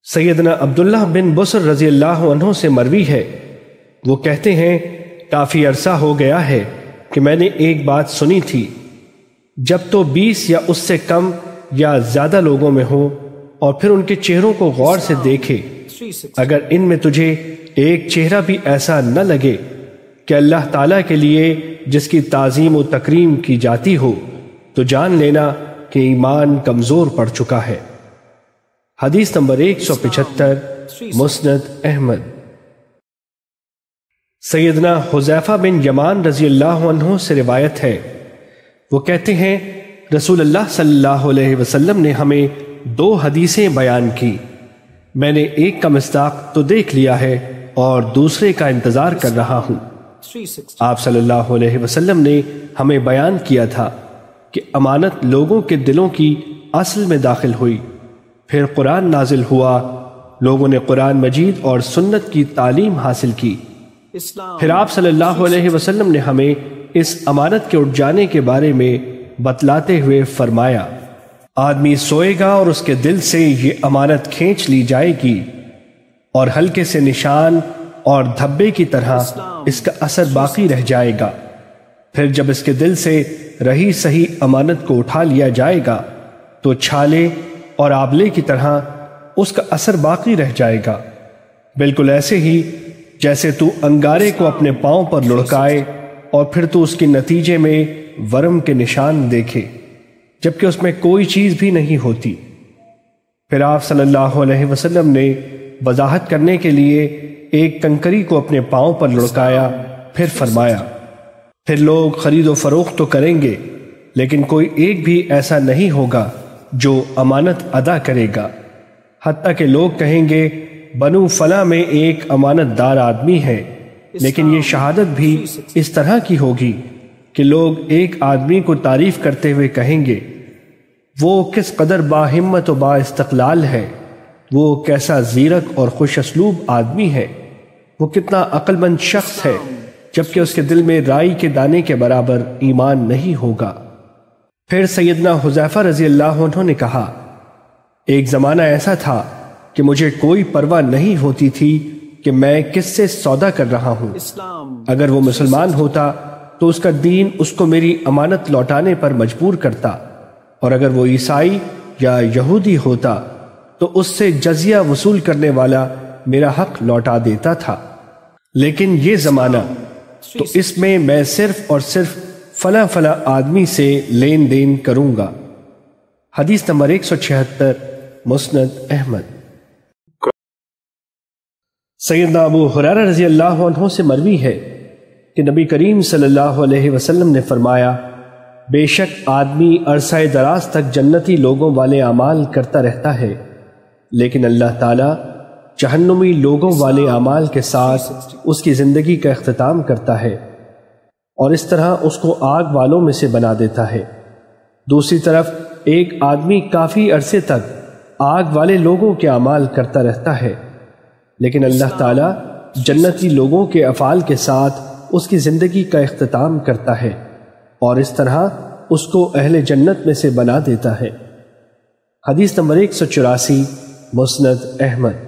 سیدنا عبداللہ بن بصر رضی اللہ عنہ سے مروی ہے، وہ کہتے ہیں کافی عرصہ ہو گیا ہے کہ میں نے ایک بات سنی تھی، جب تو 20 یا اس سے کم یا زیادہ لوگوں میں ہو اور پھر ان کے چہروں کو غور سے دیکھے، اگر ان میں تجھے ایک چہرہ بھی ایسا نہ لگے کہ اللہ تعالیٰ کے لیے جس کی تعظیم و تکریم کی جاتی ہو، تو جان لینا کہ ایمان کمزور پڑ چکا ہے۔ حدیث نمبر 175، مسند احمد۔ سیدنا حذیفہ بن یمان رضی اللہ عنہ سے روایت ہے، وہ کہتے ہیں رسول اللہ صلی اللہ علیہ وسلم نے ہمیں 2 حدیثیں بیان کی، میں نے ایک کا مصداق تو دیکھ لیا ہے اور دوسرے کا انتظار کر رہا ہوں۔ آپ صلی اللہ علیہ وسلم نے ہمیں بیان کیا تھا کہ امانت لوگوں کے دلوں کی اصل میں داخل ہوئی، پھر قرآن نازل ہوا، لوگوں نے قرآن مجید اور سنت کی تعلیم حاصل کی، پھر آپ صلی اللہ علیہ وسلم نے ہمیں اس امانت کے اٹھ جانے کے بارے میں بتلاتے ہوئے فرمایا، آدمی سوئے گا اور اس کے دل سے یہ امانت کھینچ لی جائے گی اور ہلکے سے نشان اور دھبے کی طرح اس کا اثر باقی رہ جائے گا، پھر جب اس کے دل سے رہی صحیح امانت کو اٹھا لیا جائے گا تو چھالے اور آبلے کی طرح اس کا اثر باقی رہ جائے گا، بالکل ایسے ہی جیسے تو انگارے کو اپنے پاؤں پر لڑکائے اور پھر تو اس کے نتیجے میں ورم کے نشان دیکھے جبکہ اس میں کوئی چیز بھی نہیں ہوتی۔ پھر آپ صلی اللہ علیہ وسلم نے وضاحت کرنے کے لیے ایک کنکری کو اپنے پاؤں پر لڑکایا، پھر فرمایا، پھر لوگ خرید و فروخت تو کریں گے لیکن کوئی ایک بھی ایسا نہیں ہوگا جو امانت ادا کرے گا، حتیٰ کہ لوگ کہیں گے بنو فلاں میں ایک امانت دار آدمی ہے، لیکن یہ شہادت بھی اس طرح کی ہوگی کہ لوگ ایک آدمی کو تعریف کرتے ہوئے کہیں گے وہ کس قدر باہمت و با استقلال ہے، وہ کیسا زیرک اور خوش اسلوب آدمی ہے، وہ کتنا عقل مند شخص ہے، جبکہ اس کے دل میں رائی کے دانے کے برابر ایمان نہیں ہوگا۔ پھر سیدنا حذیفہ رضی اللہ عنہ نے کہا، ایک زمانہ ایسا تھا کہ مجھے کوئی پرواہ نہیں ہوتی تھی کہ میں کس سے سودا کر رہا ہوں، اگر وہ مسلمان ہوتا تو اس کا دین اس کو میری امانت لوٹانے پر مجبور کرتا، اور اگر وہ عیسائی یا یہودی ہوتا تو اس سے جزیہ وصول کرنے والا میرا حق لوٹا دیتا تھا، لیکن یہ زمانہ تو اس میں صرف اور صرف فلاں فلاں آدمی سے لین دین کروں گا۔ حدیث نمبر 176، مسند احمد۔ سیدنا ابو ہریرہ رضی اللہ عنہ سے مروی ہے کہ نبی کریم صلی اللہ علیہ وسلم نے فرمایا، بے شک آدمی عرصہ دراز تک جنتی لوگوں والے اعمال کرتا رہتا ہے، لیکن اللہ تعالیٰ جہنمی لوگوں والے اعمال کے ساتھ اس کی زندگی کا اختتام کرتا ہے اور اس طرح اس کو آگ والوں میں سے بنا دیتا ہے۔ دوسری طرف ایک آدمی کافی عرصے تک آگ والے لوگوں کے اعمال کرتا رہتا ہے، لیکن اللہ تعالیٰ جنتی لوگوں کے افعال کے ساتھ اس کی زندگی کا اختتام کرتا ہے اور اس طرح اس کو اہل جنت میں سے بنا دیتا ہے۔ حدیث نمبر 184، مسند احمد۔